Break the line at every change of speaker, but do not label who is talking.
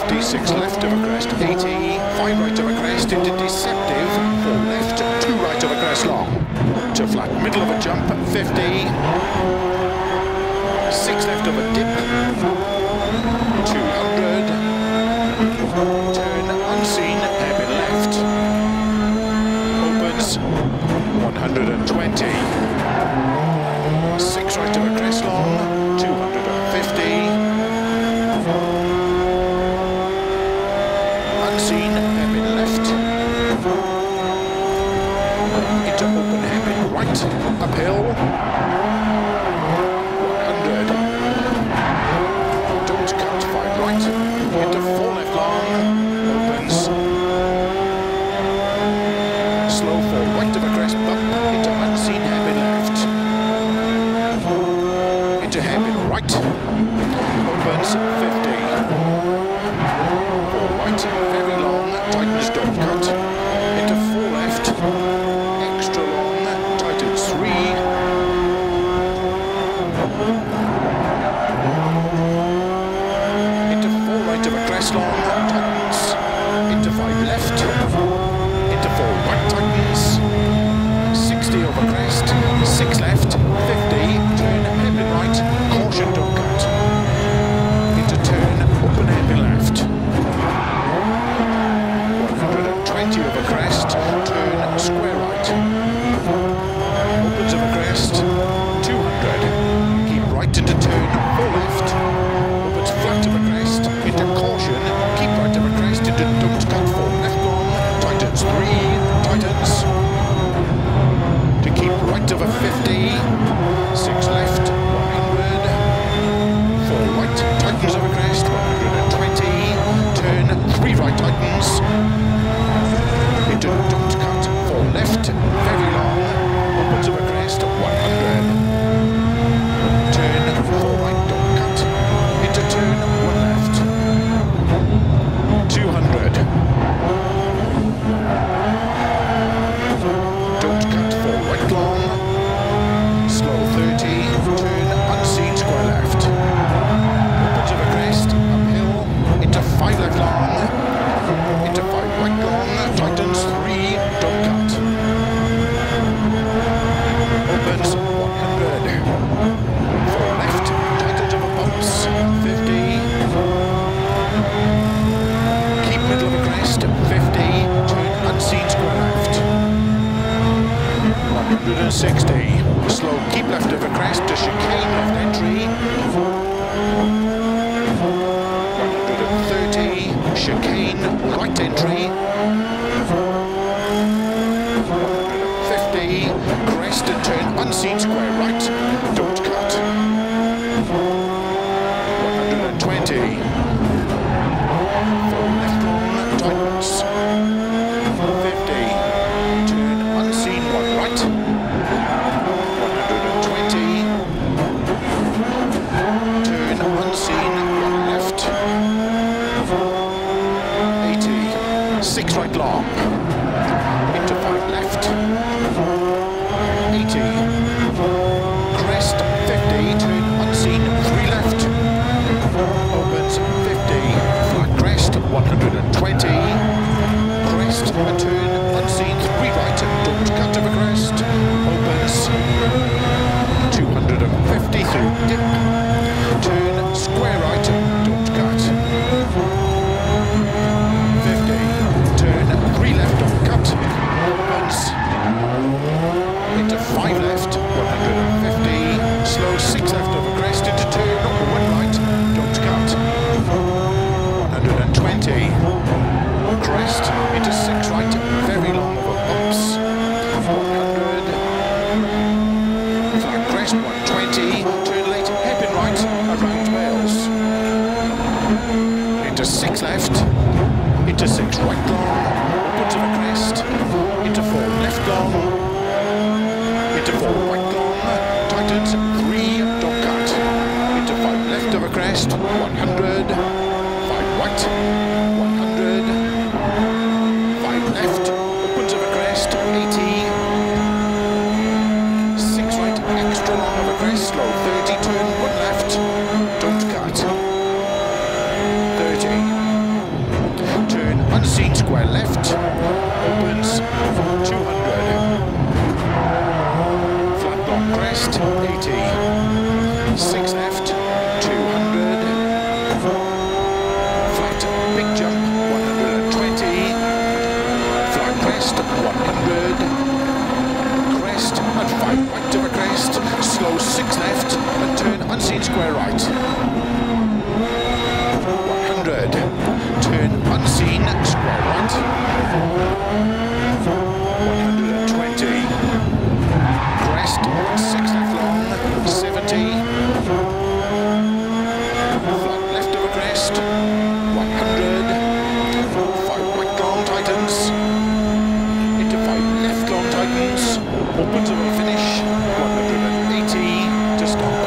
50, 6 left of a crest, 80, 5 right of a crest into deceptive, 4 left, 2 right of a crest long, to flat middle of a jump, 50, 6 left of a dip, 200, turn unseen, hairpin left, opens, 120, 6 right of a crest long, 250, unseen, hairpin left, into open hairpin right, uphill, 100, don't cut, 5 right, into 4 left long, opens, slow 4 right of a crest bump, into unseen hairpin left, into hairpin right, opens, 50, 4 right, very long, tightens, don't cut, into 4 left, extra long, tightens 3, into 4 right of a crest long, tightens, into 5 left, into 4 right, tightens, 60 over crest, 6 left, 50, turn hairpin right, caution, don't cut, into turn, open hairpin left, 120 over crest, turn square right, opens over crest, 200, keep right into turn, 4 left, opens flat over crest, into caution, keep right over crest, into don't cut, 4 left long, tightens 3, tightens, to keep right over 50, 6 left, 100, 4 right, tightens over crest, 120, turn 3 right, tightens, into don't cut, 4 left, very long, opens over crest, 100, turn 4 right, don't cut, into turn 1 left, 200, don't cut, 4 right long, slow 30, turn unseen, square left, opens over crest, uphill, into 5 left long, into 5 right long, tightens 3, don't cut, opens 100, 4 left, tightens over bumps, 50, keep middle of a crest, 50, turn unseen, square left, 160, slow, keep left of a crest to chicane, left entry, 130, chicane, right entry, 150, crest and turn unseen, square right, don't cut, 120, 4 left long, tightens, 50, turn unseen, 1 right, 120, turn unseen, 1 left, 80, 6 right long, into 5 left, 80, crest, 50, turn unseen, 3 left, opens, 50, flat crest, 120, crest, and turn unseen, 3 right, don't cut of a crest, opens, 250 through dip, turn square right, don't cut, 50, turn 3 left, don't cut, opens, into 5 left, 150, slow 6 left over crest, into turn 1 right, don't cut, 120, crest, into 6 right, very long over bumps, 100, flat crest, 120, turn late, hairpin right, around Wales, into 6 left, into 6 right long, opens over crest, into 4 left long, into 4 right long, tightens, 3, don't cut, into 5 left over crest, 100, 5 right, 100, 5 left, opens over crest, 80, 6 right, extra long over crest, slow 30, turn 1 left, don't cut, 30, 180. 6 left, 200. Flat, big jump, 120. Flat crest, 100. Crest, and 5 right of a crest. Slow 6 left, and turn unseen square right. 100. Turn unseen square right. 120. Crest, 6 left long, 70. Flat left of a crest, 100. 5 right long tightens. Into 5 left long tightens. Opens of a finish, 180 to stop.